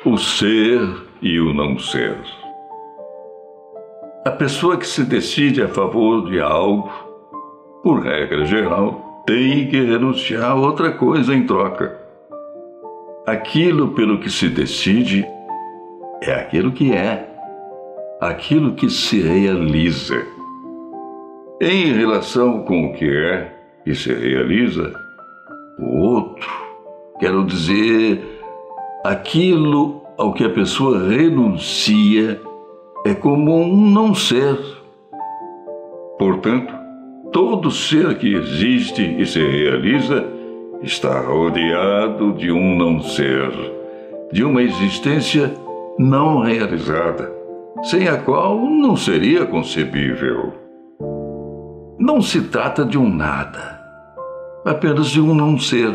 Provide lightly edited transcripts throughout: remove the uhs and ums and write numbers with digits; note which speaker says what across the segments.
Speaker 1: O ser e o não ser. A pessoa que se decide a favor de algo, por regra geral, tem que renunciar a outra coisa em troca. Aquilo pelo que se decide é aquilo que é, aquilo que se realiza. Em relação com o que é e se realiza, o outro, quero dizer, aquilo ao que a pessoa renuncia é como um não ser. Portanto, todo ser que existe e se realiza está rodeado de um não ser, de uma existência não realizada, sem a qual não seria concebível. Não se trata de um nada, apenas de um não ser.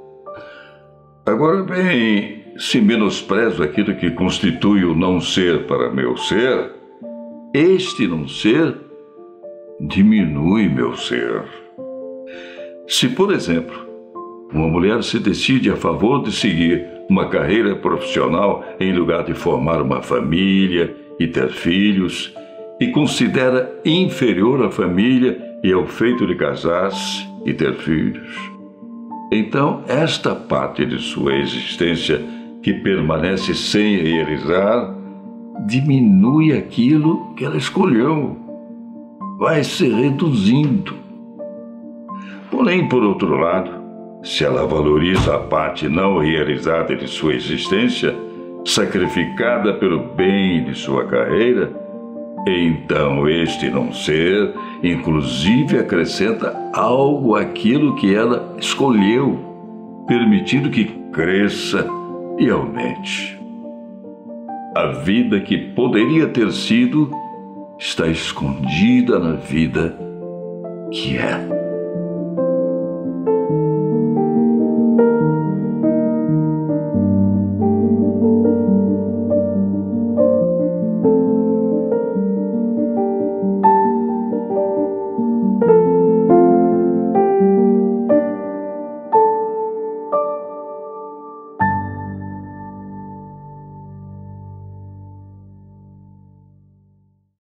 Speaker 1: Agora bem, se menosprezo aquilo que constitui o não ser para meu ser, este não ser diminui meu ser. Se, por exemplo, uma mulher se decide a favor de seguir uma carreira profissional em lugar de formar uma família e ter filhos, e considera inferior a família e ao feito de casar-se e ter filhos, então esta parte de sua existência que permanece sem realizar diminui aquilo que ela escolheu, vai se reduzindo. Porém, por outro lado, se ela valoriza a parte não realizada de sua existência, sacrificada pelo bem de sua carreira, então este não ser, inclusive, acrescenta algo àquilo que ela escolheu, permitindo que cresça e aumente. A vida que poderia ter sido está escondida na vida que é.